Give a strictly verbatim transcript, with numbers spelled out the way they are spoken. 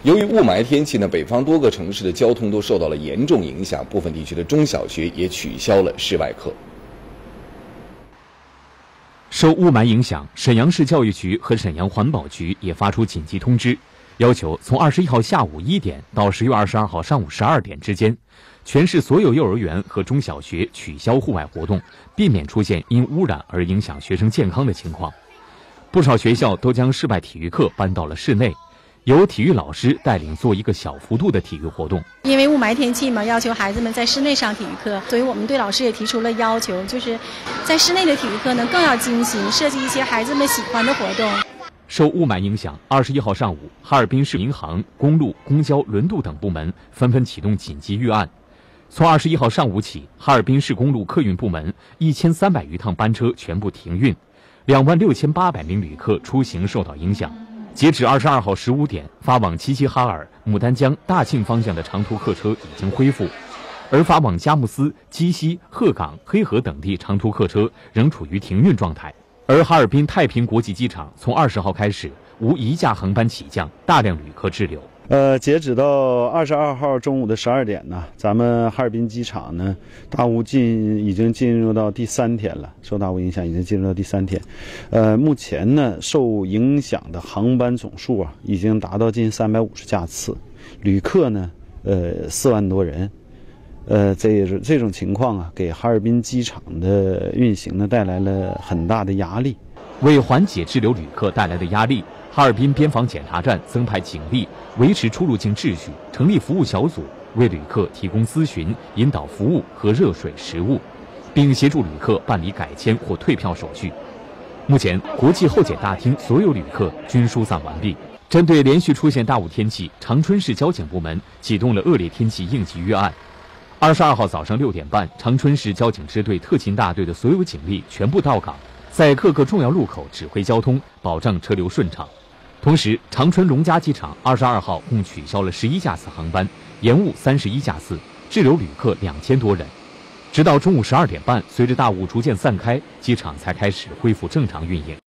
由于雾霾天气呢，北方多个城市的交通都受到了严重影响，部分地区的中小学也取消了室外课。 受雾霾影响，沈阳市教育局和沈阳环保局也发出紧急通知，要求从二十一号下午一点到十月二十二号上午十二点之间，全市所有幼儿园和中小学取消户外活动，避免出现因污染而影响学生健康的情况。不少学校都将室外体育课搬到了室内，由体育老师带领做一个小幅度的体育活动。 因为雾霾天气嘛，要求孩子们在室内上体育课，所以我们对老师也提出了要求，就是在室内的体育课呢更要精心设计一些孩子们喜欢的活动。 受雾霾影响，二十一号上午，哈尔滨市银行、公路、公交、轮渡等部门纷纷启动紧急预案。从二十一号上午起，哈尔滨市公路客运部门一千三百余趟班车全部停运，两万六千八百名旅客出行受到影响。截止二十二号十五点，发往齐齐哈尔、牡丹江、大庆方向的长途客车已经恢复，而发往佳木斯、鸡西、鹤岗、黑河等地长途客车仍处于停运状态。而哈尔滨太平国际机场从二十号开始无一架航班起降，大量旅客滞留。 呃，截止到二十二号中午的十二点呢，咱们哈尔滨机场呢，大雾进已经进入到第三天了，受大雾影响已经进入到第三天。呃，目前呢，受影响的航班总数啊，已经达到近三百五十架次，旅客呢，呃，四万多人。呃，这这种情况啊，给哈尔滨机场的运行呢带来了很大的压力。 为缓解滞留旅客带来的压力，哈尔滨边防检查站增派警力，维持出入境秩序，成立服务小组，为旅客提供咨询、引导服务和热水、食物，并协助旅客办理改签或退票手续。目前，国际候检大厅所有旅客均疏散完毕。针对连续出现大雾天气，长春市交警部门启动了恶劣天气应急预案。二十二号早上六点半，长春市交警支队特勤大队的所有警力全部到岗，在各个重要路口指挥交通，保障车流顺畅。同时，长春龙嘉机场二十二号共取消了十一架次航班，延误三十一架次，滞留旅客两千多人。直到中午十二点半，随着大雾逐渐散开，机场才开始恢复正常运营。